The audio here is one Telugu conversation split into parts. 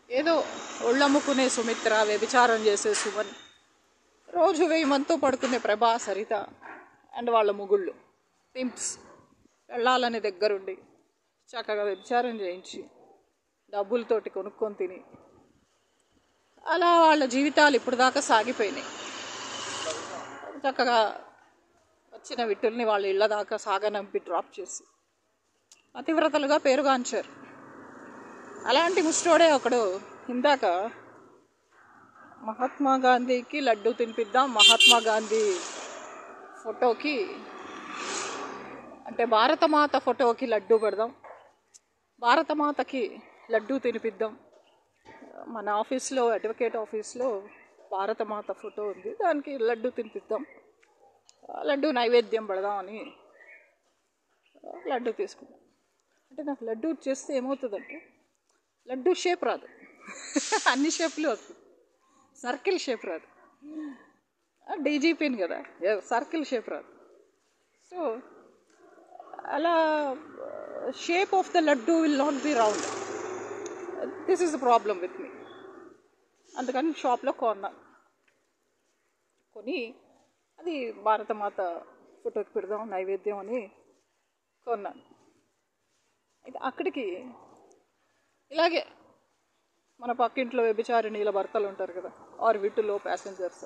ఏదో ఒళ్ళమ్ముకునే సుమిత్ర, వ్యభిచారం చేసే సుమన్, రోజు 1000 మందితో పడుకునే ప్రభా, సరిత అండ్ వాళ్ళ ముగుళ్ళు పింప్స్ వెళ్ళాలని దగ్గరుండి చక్కగా వ్యభిచారం చేయించి డబ్బులతోటి కొనుక్కొని తిని అలా వాళ్ళ జీవితాలు ఇప్పుడు దాకా సాగిపోయినాయి. చక్కగా వచ్చిన విట్టుల్ని వాళ్ళ ఇళ్ళ దాకా సాగనంపి డ్రాప్ చేసి పతివ్రతలుగా పేరుగాంచారు. అలాంటి ముష్టోడే ఒకడు ఇందాక మహాత్మా గాంధీకి లడ్డు తినిపిద్దాం, మహాత్మా గాంధీ ఫోటోకి అంటే భారతమాత ఫోటోకి లడ్డు పెడదాం, భారతమాతకి లడ్డు తినిపిద్దాం, మన ఆఫీస్లో అడ్వకేట్ ఆఫీస్లో భారతమాత ఫోటో ఉంది, దానికి లడ్డు తినిపిద్దాం, లడ్డు నైవేద్యం పెడదాం అని లడ్డు తీసుకున్నాం. అంటే నాకు లడ్డు చేస్తే ఏమవుతుందంటే లడ్డు షేప్ రాదు, అన్ని షేప్లు వస్తుంది, సర్కిల్ షేప్ రాదు. డీజీపీని కదా, సర్కిల్ షేప్ రాదు. సో అలా shape of the laddu will not be round. This is the problem with me. అందుకని షాప్లో కొన్నాను. కొని అది భారతమాత ఫోటోకి పెడదాం నైవేద్యం అని కొన్నాను. అయితే అక్కడికి ఇలాగే మన పక్కింట్లో వ్యభిచారిణీల భర్తలు ఉంటారు కదా, ఆరు విట్టులో ప్యాసింజర్స్,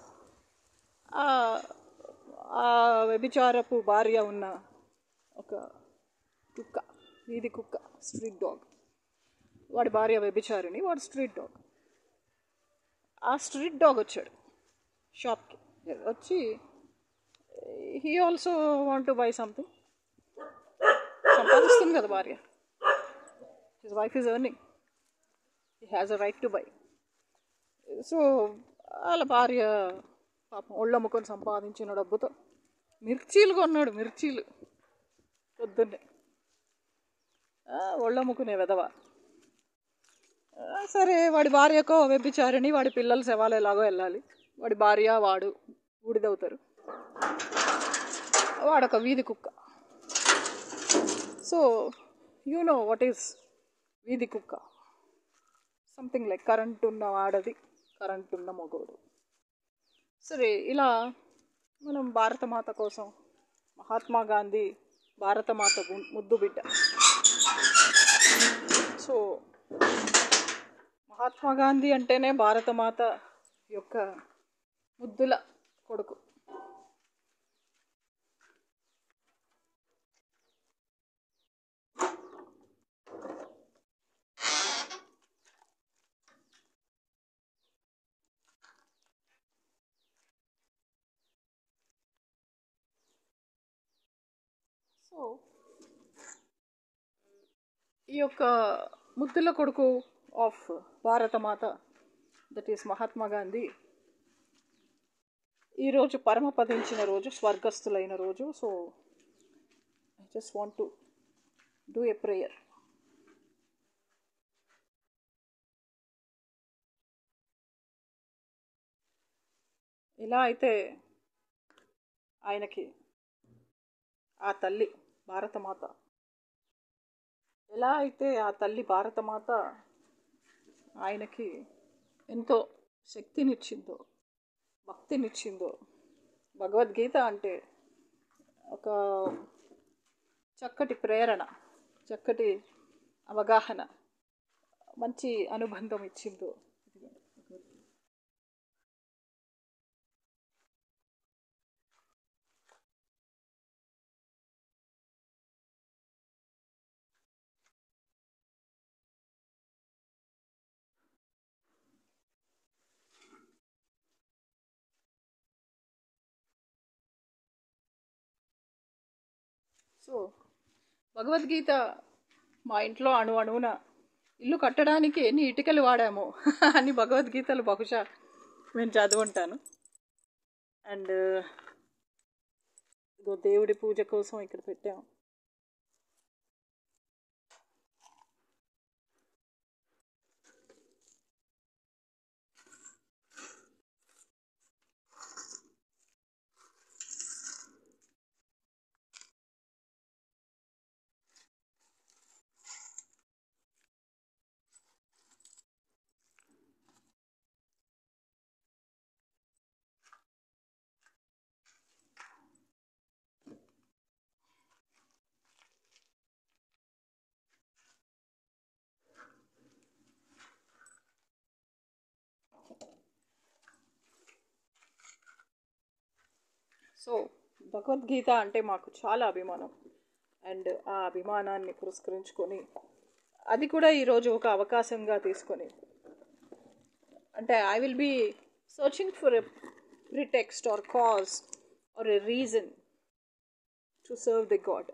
ఆ వ్యభిచారపు భార్య ఉన్న ఒక కుక్క, వీధి కుక్క, స్ట్రీట్ డాగ్, వాడి భార్య వ్యభిచారిణి, వాడు స్ట్రీట్ డాగ్. ఆ స్ట్రీట్ డాగ్ వచ్చాడు షాప్కి, వచ్చి he also want to buy something. సంపాదిస్తుంది కదా భార్య, his wife is earning, he has a right to buy. So వాళ్ళ భార్య పాపం ఒళ్ళమ్ముకొని సంపాదించిన డబ్బుతో మిర్చీలు కొన్నాడు, మిర్చీలు పొద్దున్నే. ఒళ్ళమ్ముకునే వెధవ. సరే వాడి భార్యకో వ్యభిచారిణి, వాడి పిల్లల శవాలు ఎలాగో వెళ్ళాలి, వాడి భార్య వాడు ఊడిదవుతారు, వాడొక వీధి కుక్క. So you know what is వీధి కుక్క, సంథింగ్ లైక్ కరెంట్ ఉన్న వాడది, కరెంట్ ఉన్న మగోడు. సరే ఇలా మనం భారతమాత కోసం, మహాత్మా గాంధీ భారతమాత ముద్దు బిడ్డ. సో మహాత్మా గాంధీ అంటేనే భారతమాత యొక్క ముద్దుల కొడుకు. సో ఈ యొక్క ముద్దుల కొడుకు of Bharatmata, that is Mahatma Gandhi, ఈరోజు పరమపదించిన రోజు, స్వర్గస్థులైన రోజు. So I just want to do a prayer. ఎలా అయితే ఆయనకి ఆ తల్లి భారతమాత, ఎలా అయితే ఆ తల్లి భారతమాత ఆయనకి ఎంతో శక్తినిచ్చిందో, భక్తినిచ్చిందో, భగవద్గీత అంటే ఒక చక్కటి ప్రేరణ, చక్కటి అవగాహన, మంచి అనుబంధం ఇచ్చిందో. సో భగవద్గీత మా ఇంట్లో అణువున ఇల్లు కట్టడానికి ఎన్ని ఇటుకలు వాడామో అని భగవద్గీతలు బహుశా నేను చదువుంటాను. అండ్ ఇదో దేవుడి పూజ కోసం ఇక్కడ పెట్టాము. భగవద్గీత అంటే మాకు చాలా అభిమానం. అండ్ ఆ అభిమానాన్ని పురస్కరించుకొని అది కూడా ఈరోజు ఒక అవకాశంగా తీసుకొని, అంటే I will be searching for a pretext or cause or a reason to serve the God.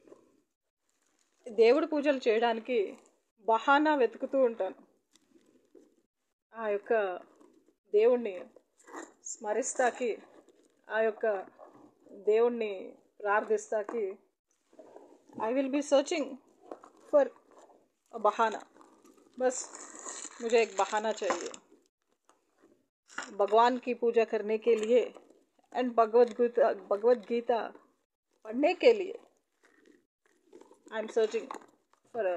దేవుడి పూజలు చేయడానికి బహానా వెతుకుతూ ఉంటాను. ఆ యొక్క దేవుణ్ణి స్మరిస్తాకి, ఆ యొక్క దేవుణ్ణి ప్రార్థిస్తాకి I will be searching for a bahana. बस मुझे एक बहाना चाहिए भगवान की पूजा करने के लिए एंड भगवद गीता पढ़ने के लिए. I am searching for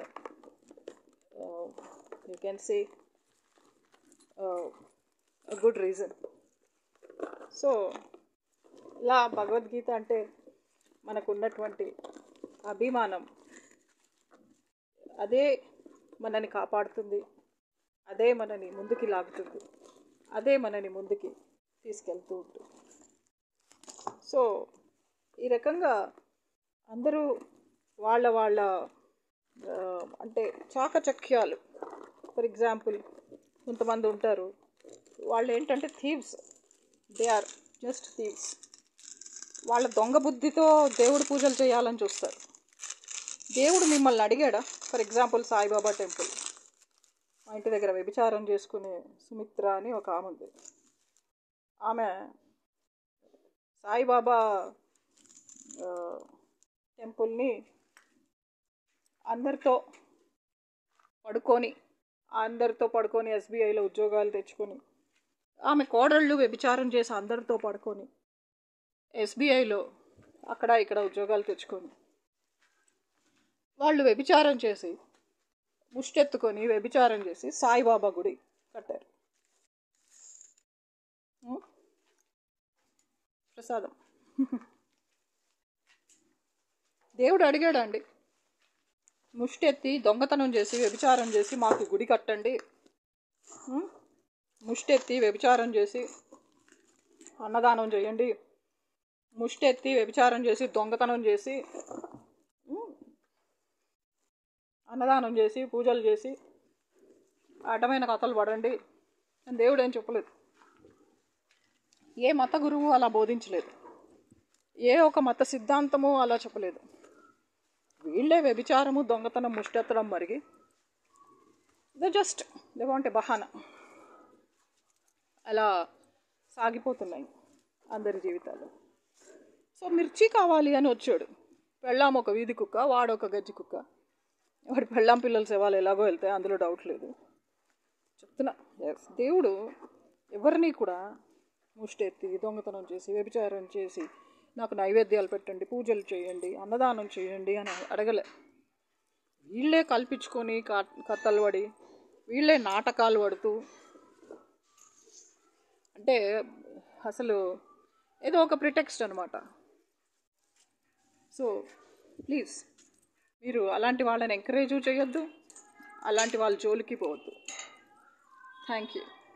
you can say a good reason. సో ఇలా భగవద్గీత అంటే మనకున్నటువంటి అభిమానం, అదే మనని కాపాడుతుంది, అదే మనని ముందుకి లాగుతుంది, అదే మనని ముందుకి తీసుకెళ్తూ ఉంటుంది. సో ఈ రకంగా అందరూ వాళ్ళ వాళ్ళ అంటే చాకచక్యాలు, ఫర్ ఎగ్జాంపుల్ కొంతమంది ఉంటారు, వాళ్ళు ఏంటంటే thieves, they are just thieves. వాళ్ళ దొంగ బుద్ధితో దేవుడి పూజలు చేయాలని చూస్తారు. దేవుడు మిమ్మల్ని అడిగాడా? ఫర్ ఎగ్జాంపుల్ సాయిబాబా టెంపుల్, మా ఇంటి దగ్గర వ్యభిచారం చేసుకునే సుమిత్ర అని ఒక ఆమె ఉంది. ఆమె సాయిబాబా టెంపుల్ని అందరితో పడుకొని ఎస్బీఐలో ఉద్యోగాలు తెచ్చుకొని, ఆమె కోడళ్ళు వ్యభిచారం చేసి అందరితో పడుకొని ఎస్బీఐలో అక్కడ ఇక్కడ ఉద్యోగాలు తెచ్చుకొని, వాళ్ళు వ్యభిచారం చేసి ముష్టెత్తుకొని వ్యభిచారం చేసి సాయిబాబా గుడి కట్టారు. ప్రసాదం. దేవుడు అడిగాడండి, ముష్టెత్తి దొంగతనం చేసి వ్యభిచారం చేసి మాకు గుడి కట్టండి, ముష్టెత్తి వ్యభిచారం చేసి అన్నదానం చేయండి, ముష్టెత్తి వ్యభిచారం చేసి దొంగతనం చేసి అన్నదానం చేసి పూజలు చేసి అడ్డమైన కథలు పడండి అని దేవుడు ఏం చెప్పలేదు. ఏ మత గురువు అలా బోధించలేదు, ఏ ఒక మత సిద్ధాంతము అలా చెప్పలేదు. వీళ్ళే వ్యభిచారము దొంగతనం ముష్టెత్తడం మరిగి దే వాంట్ ఎ బహానా. అలా సాగిపోతున్నాయి అందరి జీవితాలు. సో మిర్చి కావాలి అని వచ్చాడు, పెళ్ళాం ఒక వీధి కుక్క, వాడు ఒక గజ్జి కుక్క. వాడి పెళ్ళాం పిల్లల సేవలు ఎలాగో వెళ్తాయి, అందులో డౌట్ లేదు. చెప్తున్నా, దేవుడు ఎవరిని కూడా ముష్టెత్తి దొంగతనం చేసి వ్యభిచారం చేసి నాకు నైవేద్యాలు పెట్టండి, పూజలు చేయండి, అన్నదానం చేయండి అని అడగలే. వీళ్ళే కల్పించుకొని కథలు పడి, వీళ్ళే నాటకాలు పడుతూ, అంటే అసలు ఏదో ఒక ప్రిటెక్స్ట్ అనమాట. సో ప్లీజ్ మీరు అలాంటి వాళ్ళని ఎంకరేజ్ చేయొద్దు, అలాంటి వాళ్ళ జోలికి పోవద్దు. Thank you.